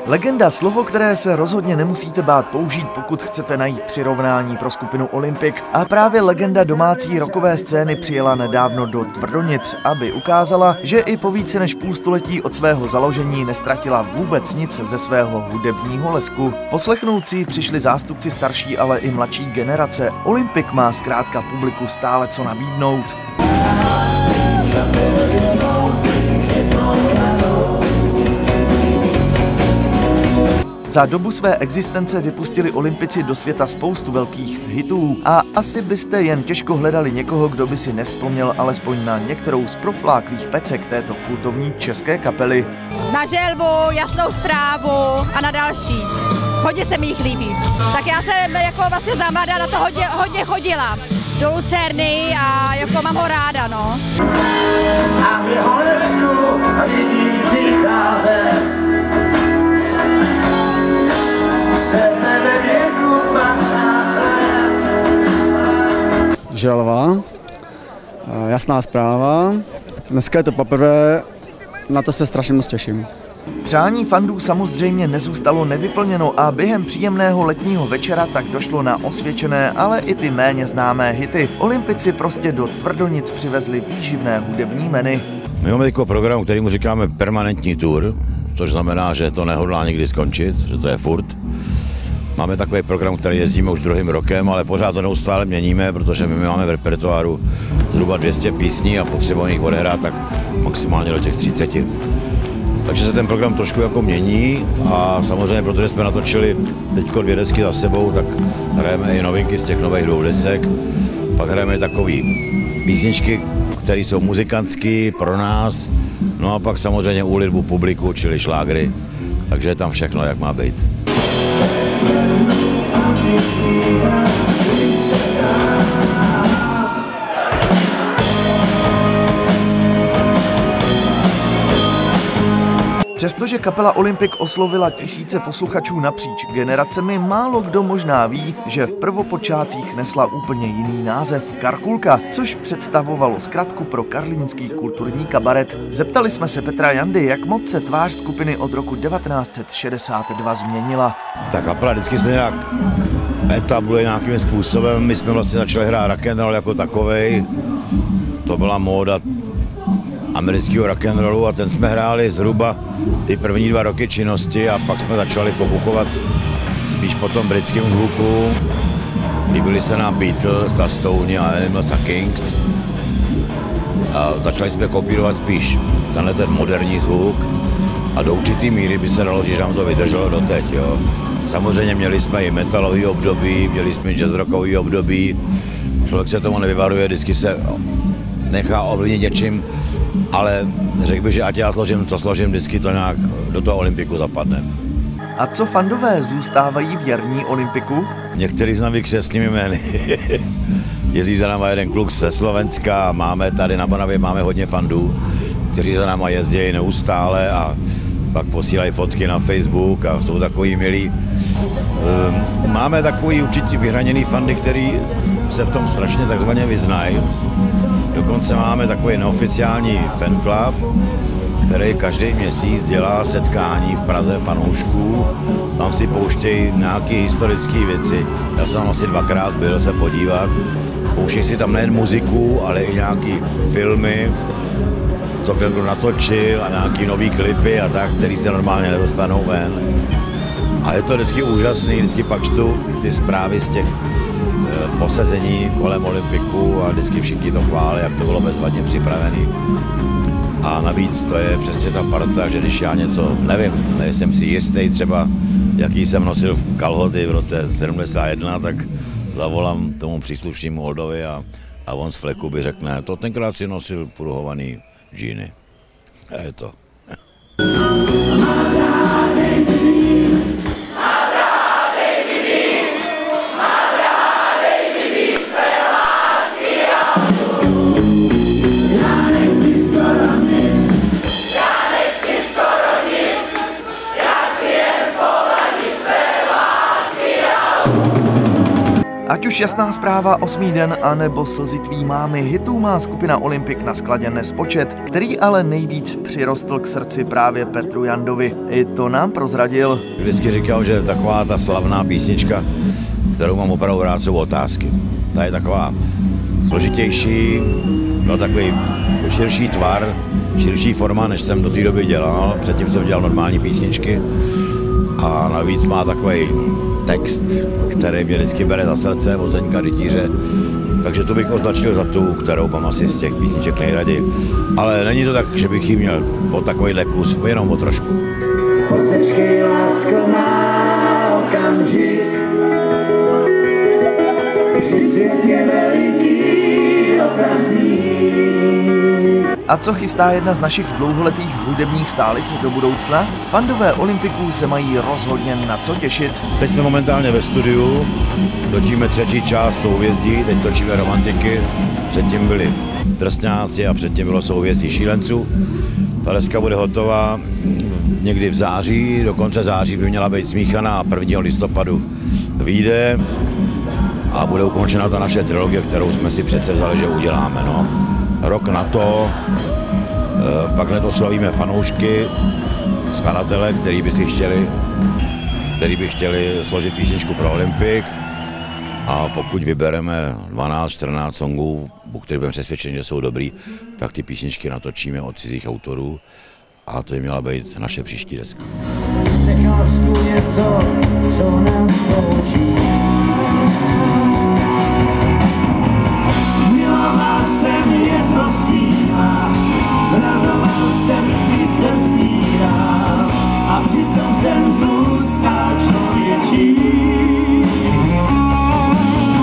Legenda, slovo, které se rozhodně nemusíte bát použít, pokud chcete najít přirovnání pro skupinu Olympik. A právě legenda domácí rockové scény přijela nedávno do Tvrdonic, aby ukázala, že i po více než půlstoletí od svého založení nestratila vůbec nic ze svého hudebního lesku. Poslechnout si přišli zástupci starší, ale i mladší generace. Olympik má zkrátka publiku stále co nabídnout. Za dobu své existence vypustili Olympici do světa spoustu velkých hitů a asi byste jen těžko hledali někoho, kdo by si nevzpomněl alespoň na některou z profláklých pecek této kultovní české kapely. Na Želvu, Jasnou zprávu a na další. Hodně se mi jich líbí. Tak já jsem jako vlastně za mladá na to hodně chodila. Do Lucerny a jako mám ho ráda, no. A v jeho lesku vidím přicházet. Želva, Jasná zpráva. Dneska je to poprvé, na to se strašně moc těším. Přání fandů samozřejmě nezůstalo nevyplněno a během příjemného letního večera tak došlo na osvědčené, ale i ty méně známé hity. Olympici prostě do Tvrdonic přivezli výživné hudební meny. My máme jako program, kterýmu říkáme permanentní tour, což znamená, že to nehodlá nikdy skončit, že to je furt. Máme takový program, který jezdíme už druhým rokem, ale pořád to neustále měníme, protože my máme v repertoáru zhruba 200 písní a potřebujeme jich odehrát tak maximálně do těch 30. Takže se ten program trošku jako mění a samozřejmě, protože jsme natočili teďko 2 desky za sebou, tak hrajeme i novinky z těch nových 2 desek. Pak hrajeme takový písničky, které jsou muzikantský pro nás, no a pak samozřejmě úlitbu publiku, čili šlágry, takže je tam všechno, jak má být. Přestože kapela Olympik oslovila tisíce posluchačů napříč generacemi, málo kdo možná ví, že v prvopočátcích nesla úplně jiný název Karkulka, což představovalo zkratku pro karlínský kulturní kabaret. Zeptali jsme se Petra Jandy, jak moc se tvář skupiny od roku 1962 změnila. Ta kapela vždycky se nějak etabluje nějakým způsobem. My jsme vlastně začali hrát rock and roll jako takovej. To byla móda amerického rock and rollu a ten jsme hráli zhruba ty první 2 roky činnosti a pak jsme začali popukovat spíš po tom britském zvuku. Líbili se nám Beatles a Stone a Animals a Kings a začali jsme kopírovat spíš tenhle ten moderní zvuk a do určitý míry by se dalo, že nám to vydrželo doteď. Jo. Samozřejmě měli jsme i metalový období, měli jsme jazzrockový období, člověk se tomu nevyvaruje, vždycky se nechá ovlivnit něčím, ale řekl bych, že ať já složím, co složím, vždycky to nějak do toho Olympiku zapadne. A co fandové zůstávají věrní Olympiku? Některý znaví křestními jmény. Jezdí za náma jeden kluk ze Slovenska, máme tady na Bonavě máme hodně fandů, kteří za náma jezdí neustále a pak posílají fotky na Facebook a jsou takový milí. Máme takový určitě vyhraněný fandy, který se v tom strašně takzvaně vyznají. Dokonce máme takový neoficiální fanclub, který každý měsíc dělá setkání v Praze fanoušků. Tam si pouštějí nějaké historické věci. Já jsem asi 2krát byl se podívat. Pouštějí si tam nejen muziku, ale i nějaké filmy, co kdo natočil a nějaké nový klipy a tak, který se normálně nedostanou ven. A je to vždycky úžasný, vždycky pak čtu ty zprávy z těch posezení kolem Olympiku a vždycky všichni to chválí, jak to bylo bezvadně připravený. A navíc to je přesně ta parta, že když já něco nevím, nejsem si jistý třeba, jaký jsem nosil v kalhoty v roce 71, tak zavolám tomu příslušnému Oldovi a on z fleku by řekne, to tenkrát si nosil pruhovaný džíny. A je to. Ať už Jasná zpráva, Osmý den, anebo Slzy tvý mámy, hitů má skupina Olympik na skladě nespočet, který ale nejvíc přirostl k srdci právě Petru Jandovi. I to nám prozradil. Vždycky říkal, že taková ta slavná písnička, kterou mám opravdu rád, jsou Otázky. Ta je taková složitější, no takový širší tvar, širší forma, než jsem do té doby dělal. Předtím jsem dělal normální písničky a navíc má takový text, který mě vždycky bere za srdce od Zdeňka Rytíře. Takže to bych označil za tu, kterou mám asi z těch písniček nejraději. Ale není to tak, že bych ji měl o takovýhle kus, jenom o trošku. Posečkej, lásko, má okamžik, vždyť svět je veliký obrazník. A co chystá jedna z našich dlouholetých hudebních stálic do budoucna? Fandové Olympiků se mají rozhodně na co těšit. Teď jsme momentálně ve studiu, točíme třetí část Souhvězdí, teď točíme Romantiky, předtím byli Drsňáci a předtím bylo Souhvězdí šílenců. Ta deska bude hotová někdy v září, do konce září by měla být smíchaná a 1. listopadu vyjde a bude ukončena ta naše trilogie, kterou jsme si přece vzali, že uděláme. No. Rok na to, pak hned oslavíme fanoušky, skladatele, který by chtěli složit písničku pro Olympik. A pokud vybereme 12-14 songů, o kterých budeme přesvědčeni, že jsou dobrý, tak ty písničky natočíme od cizích autorů a to by měla být naše příští deska. Nechal jsi tu něco, co nás poučí.